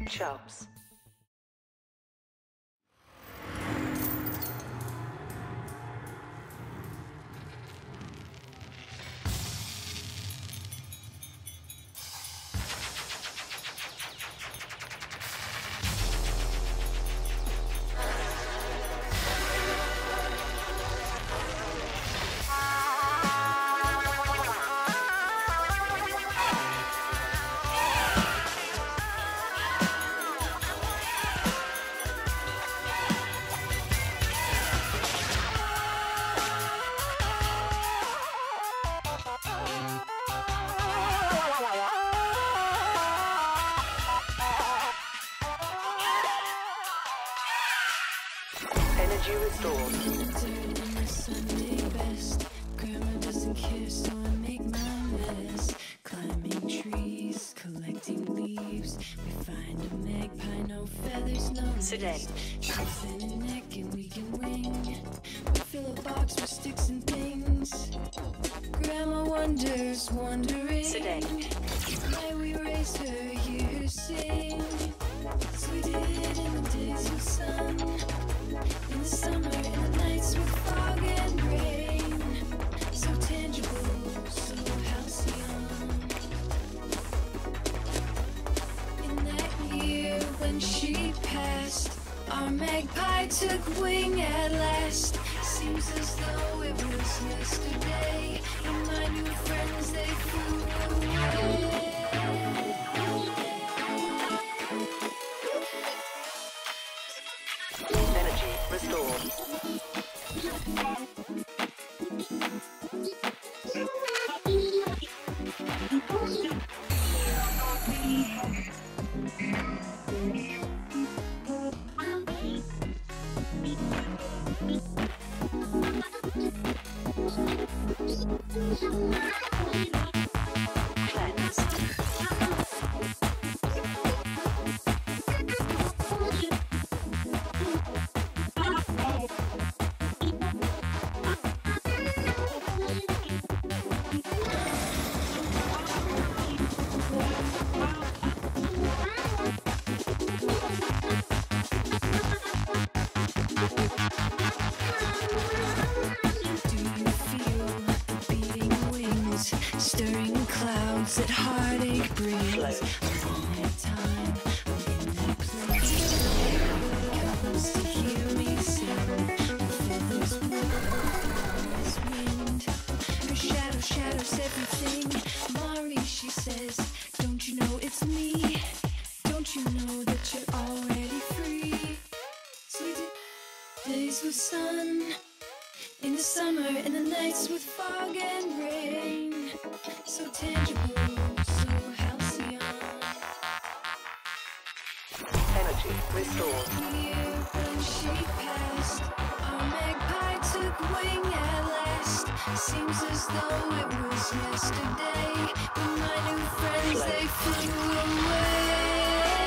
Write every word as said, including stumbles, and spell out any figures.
Chubs. Energy restored. Grandma doesn't care, so I make my mess. Climbing trees, collecting leaves. We find a magpie, no feathers, no nest. She's in a neck and we can wing. We fill a box with sticks and things. Grandma wonders, wondering why we raised her, hear her sing. So we did in the days of sun, in the summer, in the nights with fog and rain. So tangible, so halcyon. In that year when she passed, our magpie took wing at last. Seems as though it was yesterday, and my new friends, they flew away. Energy restored. Stirring clouds that heartache brings. All that time I'm in that place. Comes to hear me sing. The feathers blow as wind. Her shadow shadows everything. Mari, she says, don't you know it's me? Don't you know that you're already free? So we did days with sun, in the summer, in the nights with fog and rain. So tangible, so halcyon. Energy restored. Here when she passed, our magpie took wing at last. Seems as though it was yesterday, when my new friends, they flew away.